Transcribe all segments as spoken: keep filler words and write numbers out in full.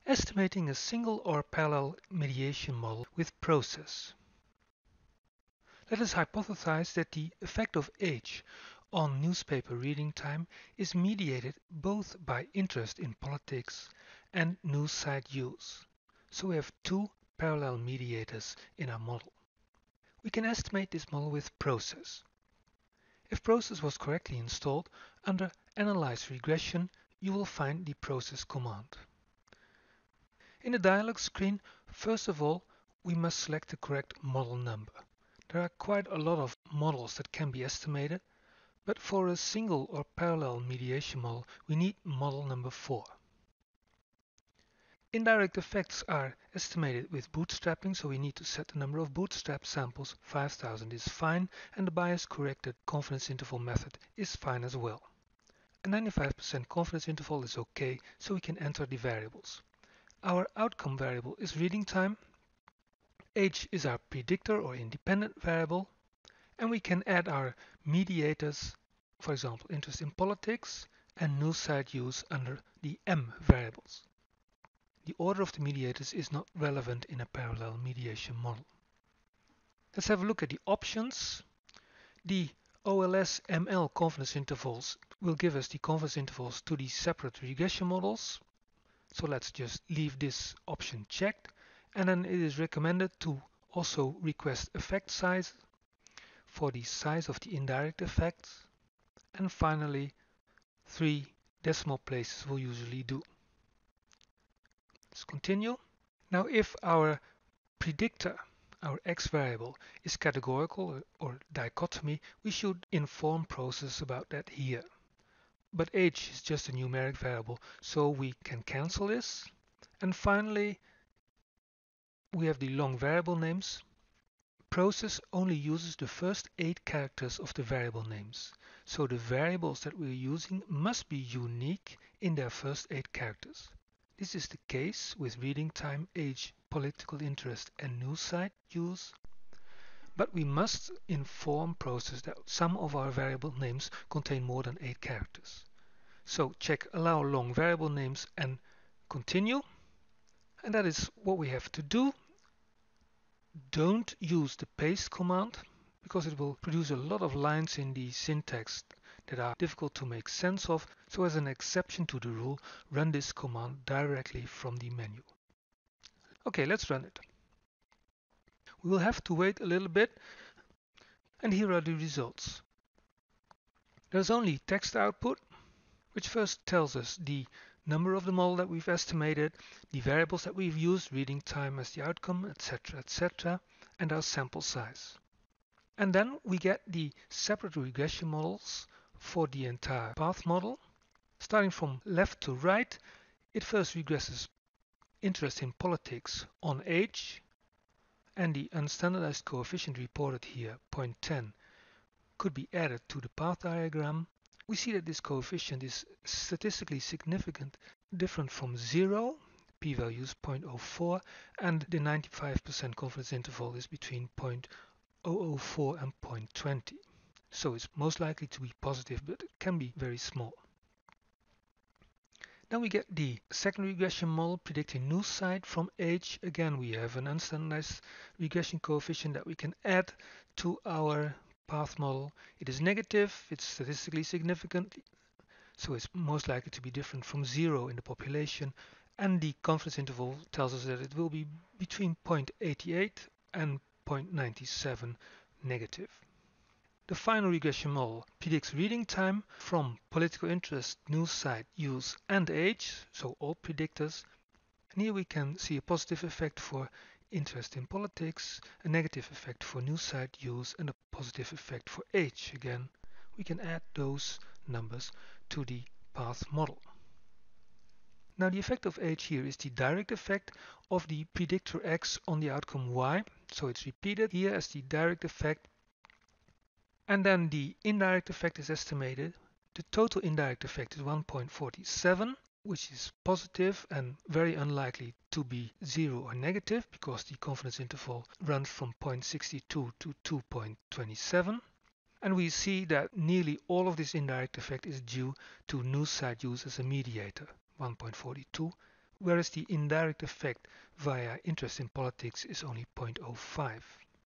Estimating a single or parallel mediation model with process. Let us hypothesize that the effect of age on newspaper reading time is mediated both by interest in politics and news site use. So we have two parallel mediators in our model. We can estimate this model with process. If process was correctly installed, under Analyze Regression, you will find the process command. In the dialog screen, first of all, we must select the correct model number. There are quite a lot of models that can be estimated, but for a single or parallel mediation model, we need model number four. Indirect effects are estimated with bootstrapping, so we need to set the number of bootstrap samples. five thousand is fine, and the bias corrected confidence interval method is fine as well. A ninety-five percent confidence interval is okay, so we can enter the variables. Our outcome variable is reading time. Age is our predictor or independent variable, and we can add our mediators, for example, interest in politics and news site use under the M variables. The order of the mediators is not relevant in a parallel mediation model. Let's have a look at the options. The O L S M L confidence intervals will give us the confidence intervals to the separate regression models. So let's just leave this option checked. And then it is recommended to also request effect size for the size of the indirect effects. And finally, three decimal places will usually do. Let's continue. Now, if our predictor, our X variable, is categorical or dichotomy, we should inform process about that here. But age is just a numeric variable, so we can cancel this. And finally, we have the long variable names. Process only uses the first eight characters of the variable names. So the variables that we're using must be unique in their first eight characters. This is the case with reading time, age, political interest, and news site use. But we must inform process that some of our variable names contain more than eight characters. So check allow long variable names and continue. And that is what we have to do. Don't use the paste command because it will produce a lot of lines in the syntax that are difficult to make sense of. So as an exception to the rule, run this command directly from the menu. Okay, let's run it. We will have to wait a little bit, and here are the results. There's only text output, which first tells us the number of the model that we've estimated, the variables that we've used, reading time as the outcome, etc, et cetera, and our sample size. And then we get the separate regression models for the entire path model. Starting from left to right, it first regresses interest in politics on age, and the unstandardized coefficient reported here, zero point one zero, could be added to the path diagram. We see that this coefficient is statistically significant, different from zero, p-value is zero point zero four, and the ninety-five percent confidence interval is between zero point zero zero four and zero point two zero. So it's most likely to be positive, but it can be very small. Then we get the second regression model predicting news site from age. Again, we have an unstandardized regression coefficient that we can add to our path model. It is negative, it's statistically significant, so it's most likely to be different from zero in the population, and the confidence interval tells us that it will be between zero point eight eight and zero point nine seven negative. The final regression model predicts reading time from political interest, news site use, and age, so all predictors. And here we can see a positive effect for interest in politics, a negative effect for news site use, and a positive effect for age. Again, we can add those numbers to the path model. Now the effect of age here is the direct effect of the predictor X on the outcome Y. So it's repeated here as the direct effect. And then the indirect effect is estimated. The total indirect effect is one point four seven, which is positive and very unlikely to be zero or negative because the confidence interval runs from zero point six two to two point two seven. And we see that nearly all of this indirect effect is due to news site use as a mediator, one point four two, whereas the indirect effect via interest in politics is only zero point zero five.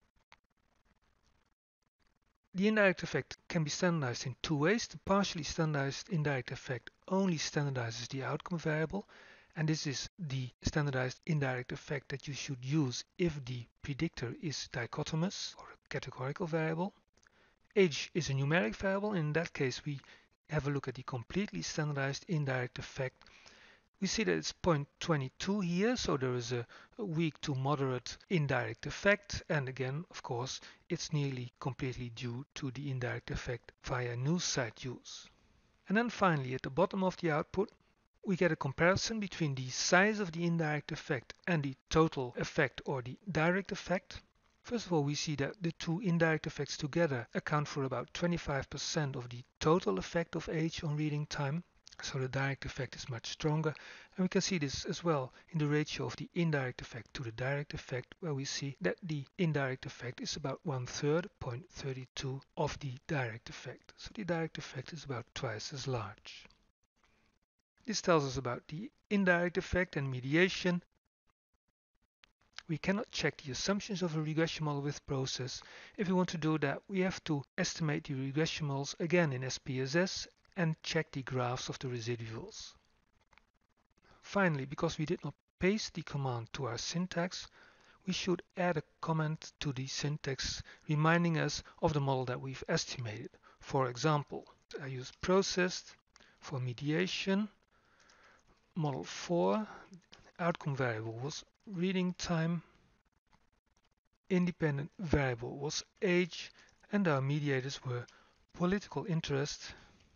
The indirect effect can be standardized in two ways. The partially standardized indirect effect only standardizes the outcome variable, and this is the standardized indirect effect that you should use if the predictor is dichotomous or a categorical variable. Age is a numeric variable, and in that case we have a look at the completely standardized indirect effect. We see that it's zero point two two here, so there is a, a weak to moderate indirect effect, and again, of course, it's nearly completely due to the indirect effect via news site use. And then finally, at the bottom of the output, we get a comparison between the size of the indirect effect and the total effect or the direct effect. First of all, we see that the two indirect effects together account for about twenty-five percent of the total effect of age on reading time. So the direct effect is much stronger, and we can see this as well in the ratio of the indirect effect to the direct effect, where we see that the indirect effect is about one third, zero point three two, of the direct effect. So the direct effect is about twice as large. This tells us about the indirect effect and mediation. We cannot check the assumptions of a regression model with process. If we want to do that, we have to estimate the regression models again in S P S S and check the graphs of the residuals. Finally, because we did not paste the command to our syntax, we should add a comment to the syntax reminding us of the model that we've estimated. For example, I use processed for mediation, model four, outcome variable was reading time, independent variable was age, and our mediators were political interest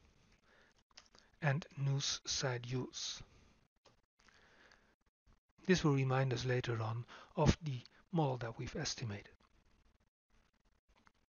and news site use. This will remind us later on of the model that we've estimated.